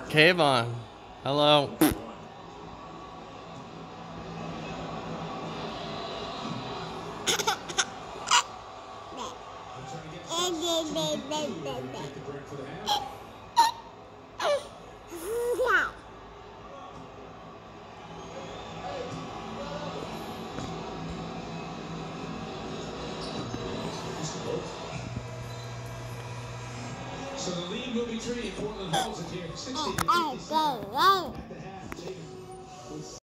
Kayvon, hello. So the lead will be treated. Portland holds it here, 60 to 57.